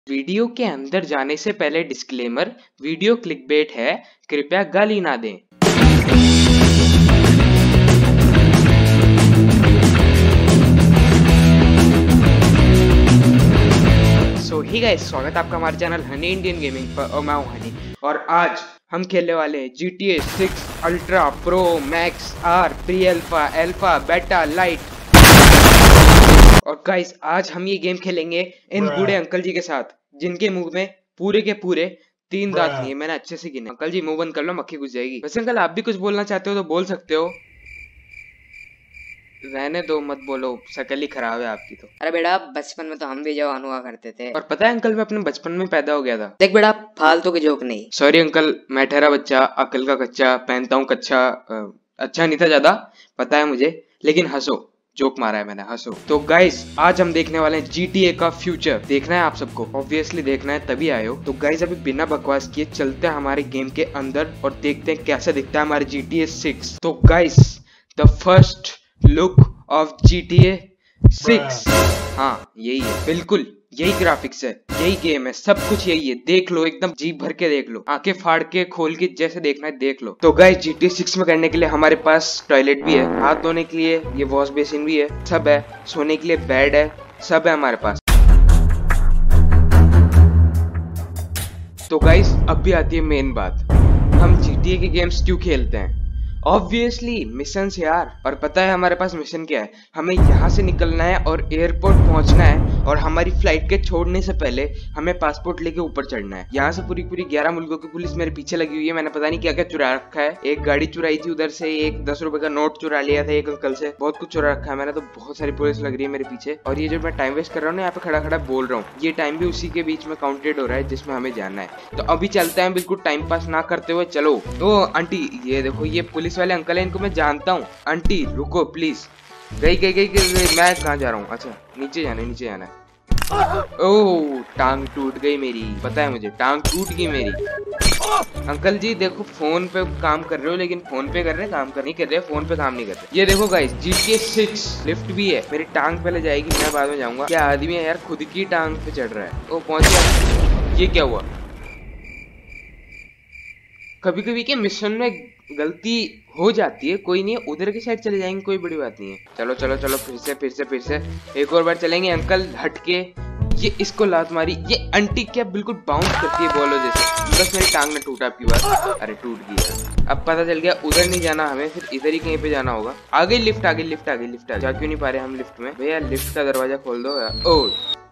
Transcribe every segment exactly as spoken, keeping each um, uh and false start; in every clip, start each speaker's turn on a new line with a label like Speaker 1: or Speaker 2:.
Speaker 1: Video के अंदर जाने से पहले डिस्क्लेमर, वीडियो क्लिकबेट है, कृपया गाली ना दें। सो ही गाइस, स्वागत है आपका हमारे चैनल हनी इंडियन गेमिंग पर और मैं हूं हनी। और आज हम खेलने वाले हैं G T A six ultra pro max R pre alpha alpha beta light. और गाइस आज हम ये गेम खेलेंगे इन बूढ़े अंकल जी के साथ जिनके मुंह में पूरे के पूरे तीन दांत नहीं है। मैंने अच्छे से गिने। अंकल जी मुंह बंद कर लो, मक्खी घुस जाएगी। वैसे अंकल आप भी कुछ बोलना चाहते हो तो बोल सकते हो। रहने दो, मत बोलो, शक्ल ही खराब है आपकी तो।
Speaker 2: अरे बेटा, बचपन में तो हम भी जवान हुआ करते थे।
Speaker 1: और पता है अंकल, मैं अपने बचपन में पैदा हो गया था।
Speaker 2: देख बेटा, फालतू के जोक नहीं।
Speaker 1: सॉरी अंकल, मैं ठहरा बच्चा, अकल का कच्चा, पहनता हूँ कच्चा। अच्छा नहीं था ज्यादा, पता है मुझे, लेकिन हंसो, जोक मारा है मैंने, हंसो। तो गाइस आज हम देखने वाले हैं जी टी ए का फ्यूचर। देखना है आप सबको, ऑब्वियसली देखना है, तभी आए हो। तो गाइस अभी बिना बकवास किए चलते हैं हमारे गेम के अंदर और देखते हैं कैसा दिखता है हमारे जी टी ए सिक्स। तो guys the first look of G T A six, हाँ यही है, बिल्कुल यही ग्राफिक्स है, यही गेम है, सब कुछ यही है। देख लो, एकदम जी भर के देख लो, आंखें फाड़ के खोल के जैसे देखना है देख लो। तो guys G T A six में करने के लिए हमारे पास टॉयलेट भी है, हाथ धोने के लिए ये वॉश बेसिन भी है, सब है, सोने के लिए बेड है, सब है हमारे पास। तो गाइस अब भी आती है मेन बात, हम जी टी ए के गेम्स क्यों खेलते हैं? ऑब्वियसली मिशन से यार। और पता है हमारे पास मिशन क्या है? हमें यहाँ से निकलना है और एयरपोर्ट पहुंचना है, और हमारी फ्लाइट के छोड़ने से पहले हमें पासपोर्ट लेके ऊपर चढ़ना है। यहाँ से पूरी पूरी ग्यारह मुल्कों की पुलिस मेरे पीछे लगी हुई है। मैंने पता नहीं क्या क्या चुरा रखा है। एक गाड़ी चुराई थी उधर से, एक दस रुपए का नोट चुरा लिया था एक अंकल से, बहुत कुछ चुरा रखा है मैंने। तो बहुत सारी पुलिस लग रही है मेरे पीछे। और ये जो मैं टाइम वेस्ट कर रहा हूँ ना, यहाँ पे खड़ा खड़ा बोल रहा हूँ, ये टाइम भी उसी के बीच में काउंटेड हो रहा है जिसमें हमें जाना है। तो अभी चलते हैं, बिल्कुल टाइम पास ना करते हुए चलो। तो आंटी ये देखो, ये पुलिस वाले अंकल है, इनको मैं जानता हूँ। आंटी रुको प्लीज। गई गई गई गई मैं कहाँ जा रहा हूँ? अच्छा नीचे जाना है, नीचे जाना है। ओह टांग टूट गई मेरी, पता है मुझे, टांग टूट गई मेरी। अंकल जी देखो, फोन पे काम कर रहे हो, लेकिन फोन पे कर रहे हैं, काम कर नहीं कर रहे, फोन पे काम नहीं कर रहे। ये देखो guys, G T A six lift भी है। मेरी टांग पहले जाएगी, मैं बाद में जाऊंगा। क्या आदमी है यार, खुद की टांग पे चढ़ रहा है। ओ पहुंच गया। ये क्या हुआ? कभी कभी के मिशन में गलती हो जाती है, कोई नहीं, उधर की साइड चले जाएंगे, कोई बड़ी बात नहीं है। चलो चलो चलो, फिर से फिर से फिर से एक और बार चलेंगे। अंकल हटके, ये इसको लात मारी। ये आंटी क्या बिल्कुल बाउंस करती है बॉलो जैसे। बस मेरी टांग न टूटा आपकी बात। अरे टूट गई। अब पता चल गया उधर नहीं जाना हमें, फिर इधर ही कहीं पे जाना होगा। आ गई लिफ्ट, आ गई लिफ्ट, आ गई लिफ्ट। जा क्यों नहीं पा रहे हम लिफ्ट में? भैया लिफ्ट का दरवाजा खोल दो यार। ओ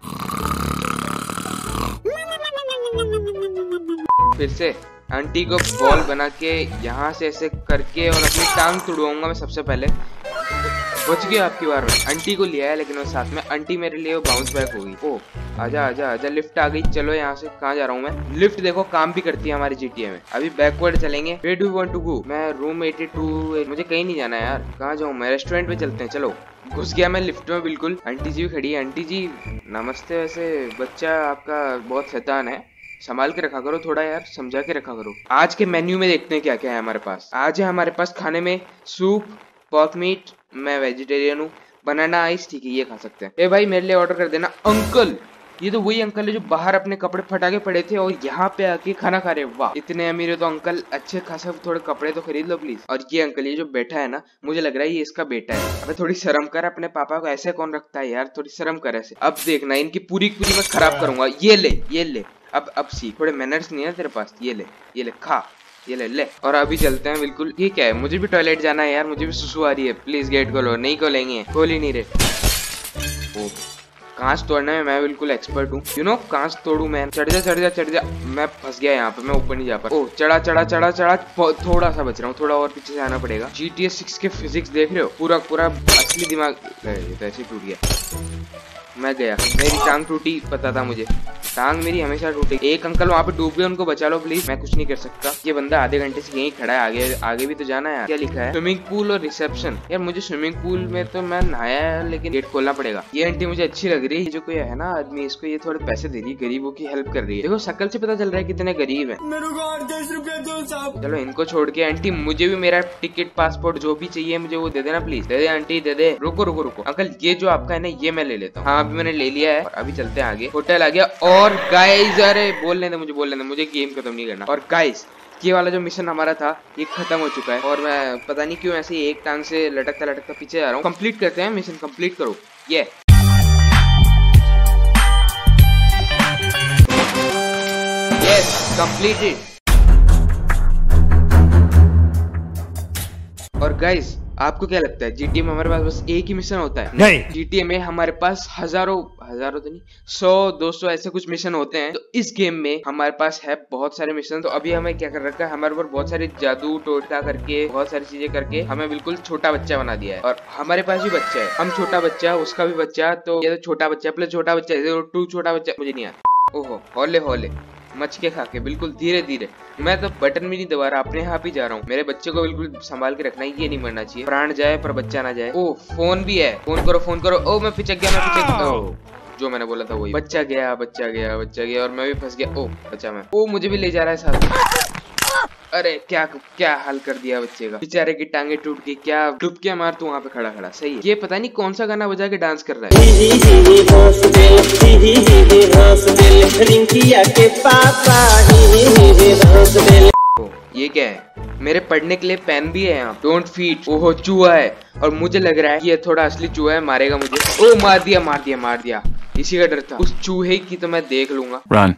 Speaker 1: फिर से आंटी को बॉल बना के यहाँ से ऐसे करके और अपनी टांग तुड़वाऊंगा मैं सबसे पहले। बच गया आपकी बार में। आंटी को लिया है लेकिन वो साथ में, आंटी मेरे लिए वो बाउंस बैक हो गई। ओ आजा आजा आजा, लिफ्ट आ गई। चलो यहाँ से कहाँ जा रहा हूँ मैं? लिफ्ट देखो काम भी करती है हमारी जी टी ए में। अभी बैकवर्ड चलेंगे। Where do you want to go? मैं रूम एटी टू, मुझे कहीं नहीं जाना यार। कहाँ जाऊँ मैं? रेस्टोरेंट पे चलते हैं, चलो। घुस गया मैं लिफ्ट में बिल्कुल। आंटी जी भी खड़ी है। आंटी जी नमस्ते। वैसे बच्चा आपका बहुत शैतान है, संभाल के रखा करो थोड़ा यार, समझा के रखा करो। आज के मेन्यू में देखते हैं क्या क्या है हमारे पास। आज है हमारे पास खाने में सूप, पॉर्क मीट, मैं वेजिटेरियन हूँ, बनाना आइस, ठीक है ये खा सकते हैं। ए भाई मेरे लिए ऑर्डर कर देना। अंकल ये तो वही अंकल है जो बाहर अपने कपड़े फटा के पड़े थे और यहाँ पे आके खाना खा रहे। वाह इतने अमीर है तो अंकल, अच्छे खासे थोड़े कपड़े तो खरीद लो प्लीज। और ये अंकल ये जो बैठा है ना, मुझे लग रहा है ये इसका बेटा है। अबे थोड़ी शर्म कर, अपने पापा को ऐसे कौन रखता है यार, थोड़ी शर्म कर ऐसे। अब देखना इनकी पूरी पूरी मैं खराब करूंगा। ये ले ये ले, अब अब सी, थोड़े मैनर्स नहीं है तेरे पास। ये ले ये ले, खा, ये ले ले। और अभी चलते हैं बिल्कुल। ये क्या है? मुझे भी टॉयलेट जाना है यार, मुझे भी सुसु आ रही है। प्लीज गेट खोलो। नहीं खोलेंगे, खोल ही नहीं रहे। कांच तोड़ने में मैं बिल्कुल एक्सपर्ट हूँ, यू नो कांच तोड़ू मैं। चढ़ जा चढ़ जा चढ़ जा। मैं फंस गया यहाँ पे, मैं ऊपर नहीं जा पा। ओ चढ़ा चढ़ा चढ़ा चढ़ा, थोड़ा सा बच रहा हूँ, थोड़ा और पीछे से आना पड़ेगा। जी टी ए सिक्स के फिजिक्स देख रहे हो? पूरा पूरा असली दिमाग ऐसे टूट गया। मैं गया, मेरी टांग टूटी, पता था मुझे, टांग मेरी हमेशा टूटेगी। एक अंकल वहाँ पे डूब गए, उनको बचा लो प्लीज, मैं कुछ नहीं कर सकता। ये बंदा आधे घंटे से यहीं खड़ा है, आगे आगे भी तो जाना है। क्या लिखा है? स्विमिंग पूल और रिसेप्शन। यार मुझे स्विमिंग पूल में तो मैं नहाया है, लेकिन गेट खोलना पड़ेगा। ये आंटी मुझे अच्छी लग रही है, जो कोई है ना आदमी, इसको ये थोड़े पैसे दे रही है, गरीबों की हेल्प कर रही है। देखो शक्ल से पता चल रहा है कितने गरीब है। मेरे को आठ दस रुपए दो साहब। चलो इनको छोड़ के आंटी मुझे भी मेरा टिकट पासपोर्ट जो भी चाहिए मुझे वो दे देना प्लीज। दे दे आंटी दे दे। रुको रुको रुको अंकल, ये जो आपका है ना ये मैं ले लेता हूँ। हाँ भी मैंने ले लिया है और अभी चलते हैं आगे। होटल आ गया और गाइस, अरे बोल लेते मुझे बोल लेते मुझे गेम खत्म नहीं करना। और गाइस ये वाला जो मिशन हमारा था ये खत्म हो चुका है और मैं पता नहीं क्यों ऐसे ही एक टांग से लटकता लटकता पीछे जा रहा हूँ। कंप्लीट करते हैं मिशन, कंप्लीट करो ये। Yes completed. और गाइस आपको क्या लगता है जीटीए में हमारे पास बस एक ही मिशन होता है?
Speaker 3: नहीं,
Speaker 1: जीटीए में हमारे पास हजारों हजारों तो नहीं सौ दो सौ ऐसे कुछ मिशन होते हैं। तो इस गेम में हमारे पास है बहुत सारे मिशन। तो अभी हमें क्या कर रखा है, हमारे ऊपर बहुत सारे जादू टोटका करके बहुत सारी चीजें करके हमें बिल्कुल छोटा बच्चा बना दिया है। और हमारे पास भी बच्चा है, हम छोटा बच्चा उसका भी बच्चा, तो ये तो छोटा बच्चा प्लस छोटा बच्चा टू छोटा बच्चा मुझे नहीं आता। ओहो होले होले मच के खा के बिल्कुल धीरे धीरे। मैं तो बटन भी नहीं दबा रहा, अपने आप ही जा रहा हूँ। मेरे बच्चे को बिल्कुल संभाल के रखना है, ये नहीं मरना चाहिए। प्राण जाए पर बच्चा ना जाए। ओ फोन भी है, फोन करो फोन करो। ओ मैं पिचक गया, मैं पिचक गया। ओ जो मैंने बोला था वही, बच्चा गया बच्चा गया बच्चा गया और मैं भी फंस गया। ओ बच्चा मैं, ओ मुझे भी ले जा रहा है साथ। अरे क्या क्या हाल कर दिया बच्चे का, बेचारे की टांगे टूट गई। क्या डुबकियां मार तू वहाँ पे खड़ा खड़ा। सही है, ये पता नहीं कौन सा गाना बजा के डांस कर रहा है। ओ, ये क्या है? मेरे पढ़ने के लिए पेन भी है यहाँ। Don't feed. ओहो चूहा है और मुझे लग रहा है कि ये थोड़ा असली चूहा है, मारेगा मुझे। ओ मार दिया मार दिया मार दिया। इसी का डर था, उस चूहे की तो मैं देख लूंगा।
Speaker 3: Run.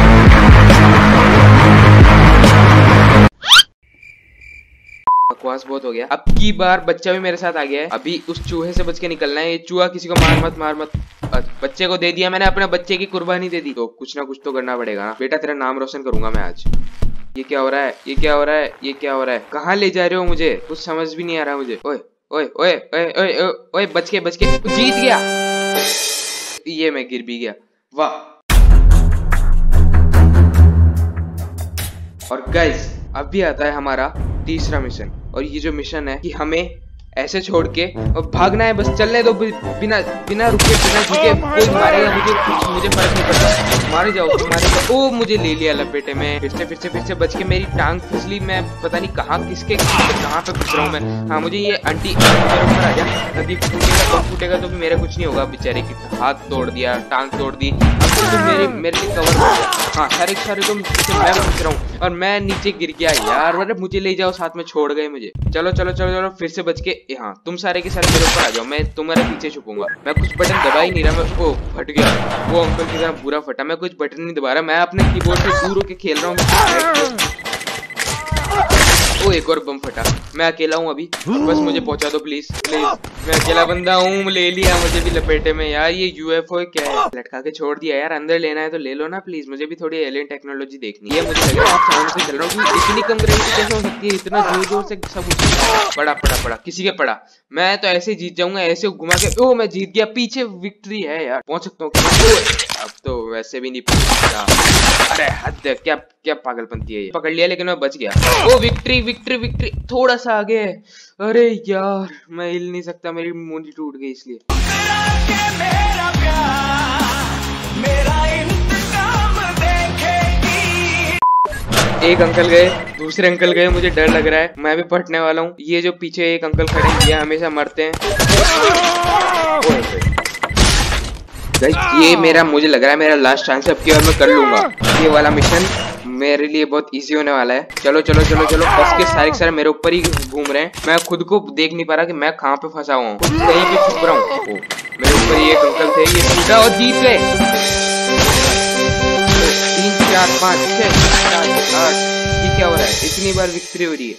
Speaker 1: बकवास बहुत हो गया। अब की बार बच्चा भी मेरे साथ आ गया है। अभी उस चूहे से बच के निकलना है। ये चूहा किसी को मार मत मार मत। बच्चे को दे दिया मैंने, अपने बच्चे की कुर्बानी दे दी, तो कुछ ना कुछ तो करना पड़ेगा ना। बेटा तेरा नाम रोशन करूंगा मैं आज। ये क्या हो रहा है, ये क्या हो रहा है, ये क्या हो रहा है? कहाँ ले जा रहे हो मुझे? कुछ समझ भी नहीं आ रहा मुझे। ओए ओए ओए ओए ओए ओए बच के बच के, जीत गया। ये मैं गिर भी गया, वाह। और गाइस अभी आता है हमारा तीसरा मिशन। और ये जो मिशन है कि हमें ऐसे छोड़ के और भागना है, बस चलने दो बिना बिना रुके बिना झुके। कोई मारेगा मुझे, कुछ मुझे फर्क नहीं पड़ता, मारे जाओ मारे जाओ। ओ मुझे ले लिया लपेटे में, फिर से फिर से फिर से बच के मेरी टांग फिसली। मैं पता नहीं कहाँ किसके कहाँ पे फंस रहा हूँ मैं। हाँ मुझे ये आंटी मेरे ऊपर आ जा। नदी फूटेगा तो फूटेगा तो मेरा कुछ नहीं होगा। बेचारे की हाथ तोड़ दिया, टांग तोड़ दी, अब तो मेरे मेरे लिए कवर हो गया। हाँ सारे सारे तुम मैं फंस रहा हूँ और मैं नीचे गिर गया यार। अरे मुझे ले जाओ साथ में, छोड़ गए मुझे। चलो चलो चलो चलो फिर से बच के। हाँ तुम सारे के सारे मेरे ऊपर आ जाओ, मैं तुम्हारे पीछे छुपूंगा। मैं कुछ बटन दबा ही नहीं रहा। मैं ओ फट गया, वो अंकल की तरह पूरा फटा। मैं कुछ बटन नहीं दबा रहा, मैं अपने कीबोर्ड से दूर होके खेल रहा हूँ। ओ एक और बम फटा। मैं अकेला हूँ अभी, बस मुझे पहुंचा दो प्लीज प्लीज। मैं अकेला बंदा हूँ, ले लिया मुझे भी लपेटे में यार। ये यूएफओ क्या है, लटका के छोड़ दिया यार। अंदर लेना है तो ले लो ना प्लीज, मुझे भी थोड़ी एलियन टेक्नोलॉजी देखनी है। मुझे लग रहा है आप साउंड से चल रहा हूँ, इतनी कम ग्रेविटी कैसे हो सकती है? इतना जोर जोर से सब पड़ा पड़ा पड़ा किसी के पड़ा। मैं तो ऐसे जीत जाऊंगा, ऐसे घुमा के। ओ मैं जीत गया, पीछे विक्ट्री है यार, पहुंच सकता हूँ। अब तो वैसे भी नहीं पहुंचता। अरे हद, क्या क्या पागलपंती है ये। पकड़ लिया लेकिन मैं बच गया। ओ विक्ट्री विक्ट्री विक्ट्री, थोड़ा सा आगे। अरे यार मैं हिल नहीं सकता, मेरी मुंडी टूट गई इसलिए। एक अंकल गए, दूसरे अंकल गए, मुझे डर लग रहा है, मैं भी फटने वाला हूँ। ये जो पीछे एक अंकल खड़े हैं ये हमेशा मरते हैं। ये मेरा मुझे लग रहा है मेरा लास्ट चांस है, अब की बार मैं कर लूंगा। ये वाला मिशन मेरे लिए बहुत इजी होने वाला है। चलो चलो चलो चलो, फंस के सारे सारे मेरे ऊपर ही घूम रहे हैं। मैं खुद को देख नहीं पा रहा कि मैं कहाँ पे फंसा हुआ हूँ, कहीं पे छुप रहा हूँ। मेरे ऊपर ये एक अंकल थे, ये टूटा और जीत गए। तीन चार पाँच छह सात आठ, ये क्या हो रहा है? इतनी बार विक्ट्री हो रही है।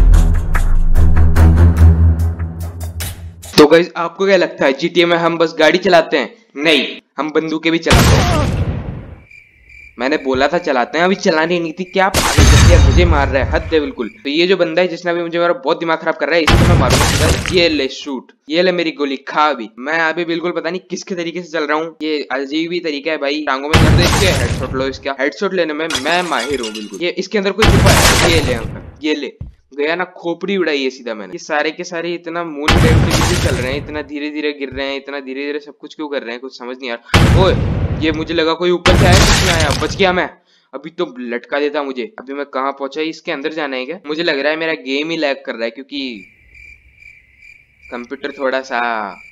Speaker 1: तो गाइस आपको क्या लगता है जीटीए में हम बस गाड़ी चलाते हैं? नहीं, हम बंदूकें भी चलाते हैं। मैंने बोला था चलाते हैं, अभी चलानी नहीं थी। क्या पागल कर दिया, मुझे मार रहा है, हद है बिल्कुल। तो ये जो बंदा है जिसने अभी मुझे मेरा बहुत दिमाग खराब कर रहा है, इसको मैं मारूंगा। ये ले शूट, ये ले मेरी गोली खा। अभी मैं अभी बिल्कुल पता नहीं किसके तरीके से चल रहा हूँ। ये अजीब ही तरीका है भाई, टांगों में दर्द है इसके। हेडशॉट लो इसका, हेडशॉट लेने में मैं माहिर हूँ बिल्कुल। ये इसके अंदर कोई छुपा है, ये ले अंकल, ये ले गया ना, खोपड़ी उड़ाई है सीधा मैंने। ये सारे के सारे इतना मून ग्रेविटी चल रहे हैं, इतना धीरे धीरे गिर रहे हैं, इतना धीरे धीरे सब कुछ क्यों कर रहे हैं, कुछ समझ नहीं आ रहा। ओए ये मुझे लगा कोई ऊपर से आया, कुछ नहीं आया, बच गया मैं। अभी तो लटका देता मुझे। अभी मैं कहाँ पहुंचा? इसके अंदर जाना है क्या? मुझे लग रहा है मेरा गेम ही लैग कर रहा है, क्योंकि कंप्यूटर थोड़ा सा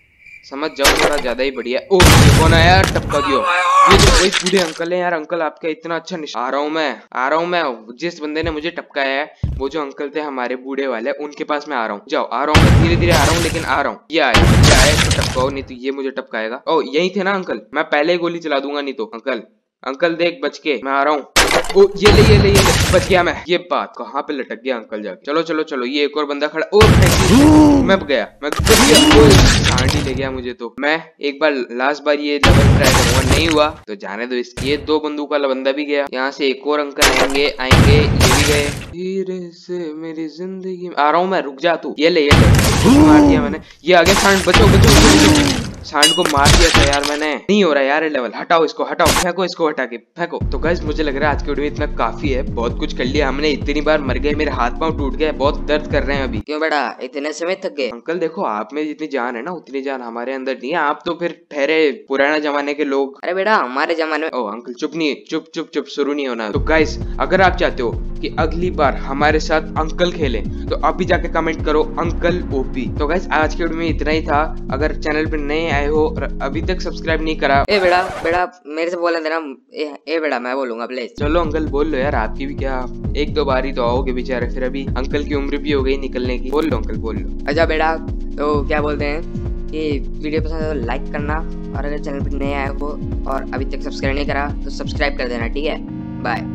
Speaker 1: समझ जाओ, थोड़ा ज्यादा ही बढ़िया। ओ ये कौन आया यार, टपका दियो। ये तो वही बूढ़े अंकल है यार। अंकल आपका इतना अच्छा निश... आ रहा हूँ मैं आ रहा हूँ मैं जिस बंदे ने मुझे टपकाया है वो जो अंकल थे हमारे बूढ़े वाले, उनके पास मैं आ रहा हूँ। जाओ, आ रहा हूँ मैं, धीरे धीरे आ रहा हूँ, लेकिन आ रहा हूँ। ये आया, ये आया, इसको टपकाओ, नहीं तो ये मुझे टपकाएगा। ओ यही थे ना अंकल, मैं पहले ही गोली चला दूंगा नहीं तो। अंकल अंकल देख, बच के, मैं आ रहा हूँ। ओ ये ले ये ले ये ले, बच गया मैं। ये बात कहाँ पे लटक गया अंकल जाके। चलो चलो चलो, ये एक और बंदा खड़ा। ओ मैं गया, मैं गया। सांडी ले गया मुझे तो। मैं एक बार लास्ट बार ये लेवल ट्राई करूंगा, नहीं हुआ तो जाने दो इसकी। ये दो बंदूक वाला बंदा भी गया। यहाँ से एक और अंकल आएंगे आएंगे ये भी गए। धीरे से मेरी जिंदगी में आ रहा हूँ मैं, रुक जा तू। ये ले ये ले, मार दिया मैंने। ये आगे सांड, बचो बचो बचो। सांड को मार दिया था यार मैंने। नहीं हो रहा यार ये लेवल, हटाओ इसको, हटाओ, फेंको इसको, हटा के फेंको। तो गाइस मुझे लग रहा है आज के वीडियो में इतना काफी है। बहुत कुछ कर लिया हमने, इतनी बार मर गए, मेरे हाथ पांव टूट गए, बहुत दर्द कर रहे हैं अभी।
Speaker 2: क्यों बेटा, इतने समय थक गए?
Speaker 1: अंकल देखो, आप में जितनी जान है ना उतनी जान हमारे अंदर नहीं है। आप तो फिर ठहरे पुराने जमाने के लोग।
Speaker 2: अरे बेटा हमारे जमाने में।
Speaker 1: ओ अंकल चुप नहीं, चुप चुप चुप, शुरू नहीं होना। तो गाइस अगर आप चाहते हो कि अगली बार हमारे साथ अंकल खेले तो अभी जाके कमेंट करो अंकल ओपी। तो गाइस आज के वीडियो में इतना ही था। अगर चैनल पे नए आए हो और अभी तक सब्सक्राइब नहीं करा।
Speaker 2: ए बेटा बेटा मेरे से बोलने देना। ए, ए बेटा मैं बोलूंगा प्लीज।
Speaker 1: चलो अंकल बोल लो यार, आपकी भी क्या एक दो बार ही तो आओगे बेचारे, फिर अभी अंकल की उम्र भी हो गई निकलने की। बोल लो अंकल, बोल लो।
Speaker 2: अच्छा बेटा, तो क्या बोलते हैं कि वीडियो पसंद है तो लाइक करना, और अगर चैनल पर नए आए हो और अभी तक सब्सक्राइब नहीं करा तो सब्सक्राइब कर देना, ठीक है। बाय।